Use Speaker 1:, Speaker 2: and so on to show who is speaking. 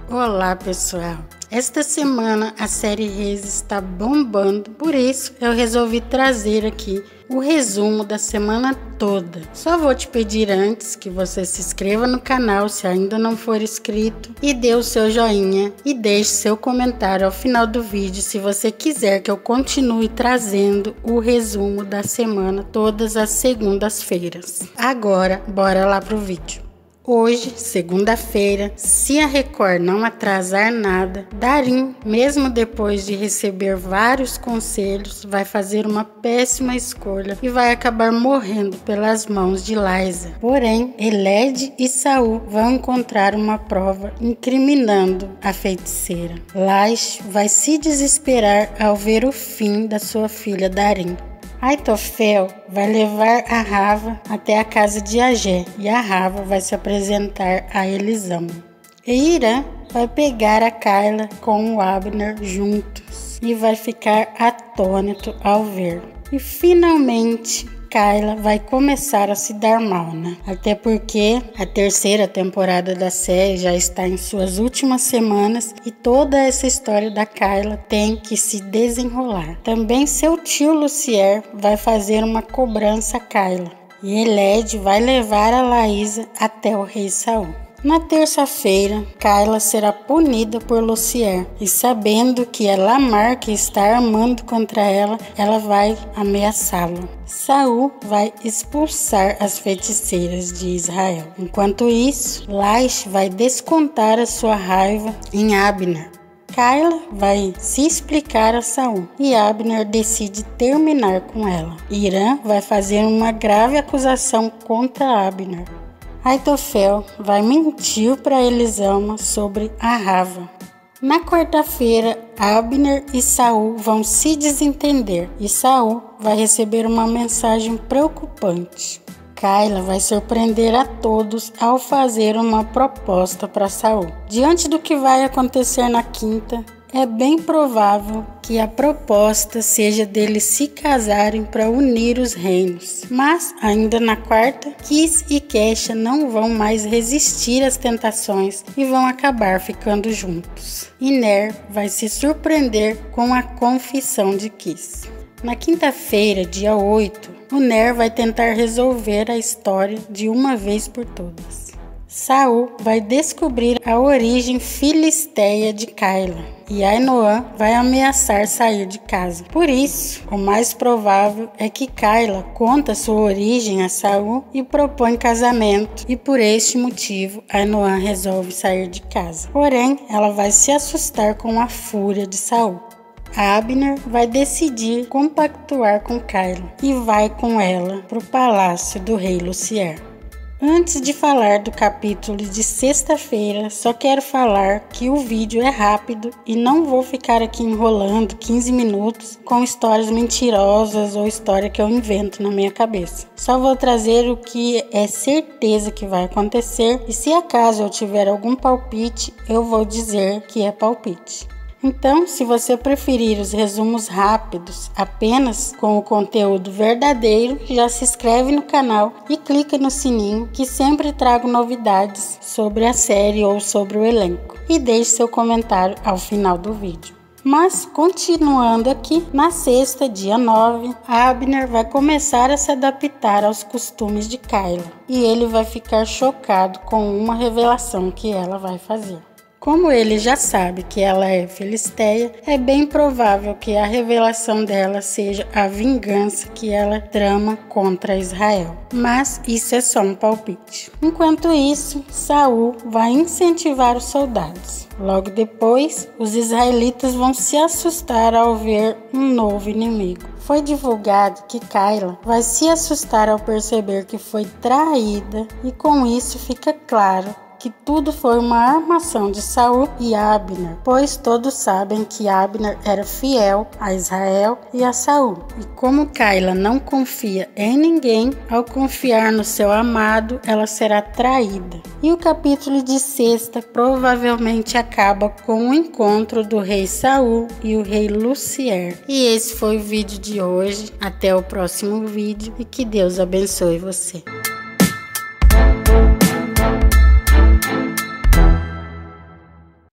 Speaker 1: Olá pessoal, esta semana a série Reis está bombando, por isso eu resolvi trazer aqui o resumo da semana toda. Só vou te pedir antes que você se inscreva no canal se ainda não for inscrito e dê o seu joinha e deixe seu comentário ao final do vídeo se você quiser que eu continue trazendo o resumo da semana todas as segundas-feiras. Agora, bora lá pro vídeo. Hoje, segunda-feira, se a Record não atrasar nada, Darim, mesmo depois de receber vários conselhos, vai fazer uma péssima escolha e vai acabar morrendo pelas mãos de Liza. Porém, Eled e Saul vão encontrar uma prova incriminando a feiticeira. Laish vai se desesperar ao ver o fim da sua filha Darim. Aitofel vai levar a Rava até a casa de Agé e a Rava vai se apresentar a Elisama. E Irã vai pegar a Kayla com o Abner juntos e vai ficar atônito ao ver. E finalmente Kayla vai começar a se dar mal, né? Até porque a terceira temporada da série já está em suas últimas semanas e toda essa história da Kayla tem que se desenrolar. Também seu tio Lucier vai fazer uma cobrança a Kayla e Eled vai levar a Laísa até o rei Saul. Na terça-feira, Kayla será punida por Lucier e sabendo que é Lamar que está armando contra ela, ela vai ameaçá-lo. Saul vai expulsar as feiticeiras de Israel. Enquanto isso, Laish vai descontar a sua raiva em Abner. Kayla vai se explicar a Saul e Abner decide terminar com ela. Irã vai fazer uma grave acusação contra Abner. Aitofel vai mentir para Elisama sobre a Rava. Na quarta-feira, Abner e Saul vão se desentender e Saul vai receber uma mensagem preocupante. Kayla vai surpreender a todos ao fazer uma proposta para Saul. Diante do que vai acontecer na quinta, é bem provável que a proposta seja deles se casarem para unir os reinos. Mas, ainda na quarta, Kis e Kesha não vão mais resistir às tentações e vão acabar ficando juntos. E Ner vai se surpreender com a confissão de Kis. Na quinta-feira, dia 8, o Ner vai tentar resolver a história de uma vez por todas. Saul vai descobrir a origem filisteia de Kayla e Ainoã vai ameaçar sair de casa. Por isso, o mais provável é que Kayla conta sua origem a Saul e propõe casamento, e por este motivo Ainoã resolve sair de casa. Porém, ela vai se assustar com a fúria de Saul. Abner vai decidir compactuar com Kayla e vai com ela para o palácio do rei Lucier. Antes de falar do capítulo de sexta-feira, só quero falar que o vídeo é rápido e não vou ficar aqui enrolando 15 minutos com histórias mentirosas ou história que eu invento na minha cabeça. Só vou trazer o que é certeza que vai acontecer e se acaso eu tiver algum palpite, eu vou dizer que é palpite. Então, se você preferir os resumos rápidos, apenas com o conteúdo verdadeiro, já se inscreve no canal e clica no sininho que sempre trago novidades sobre a série ou sobre o elenco. E deixe seu comentário ao final do vídeo. Mas, continuando aqui, na sexta, dia 9, Abner vai começar a se adaptar aos costumes de Kayla e ele vai ficar chocado com uma revelação que ela vai fazer. Como ele já sabe que ela é filisteia, é bem provável que a revelação dela seja a vingança que ela trama contra Israel. Mas isso é só um palpite. Enquanto isso, Saul vai incentivar os soldados. Logo depois, os israelitas vão se assustar ao ver um novo inimigo. Foi divulgado que Kayla vai se assustar ao perceber que foi traída e com isso fica claro que tudo foi uma armação de Saul e Abner, pois todos sabem que Abner era fiel a Israel e a Saul. E como Kayla não confia em ninguém, ao confiar no seu amado, ela será traída. E o capítulo de sexta provavelmente acaba com o encontro do rei Saul e o rei Lucier. E esse foi o vídeo de hoje. Até o próximo vídeo e que Deus abençoe você.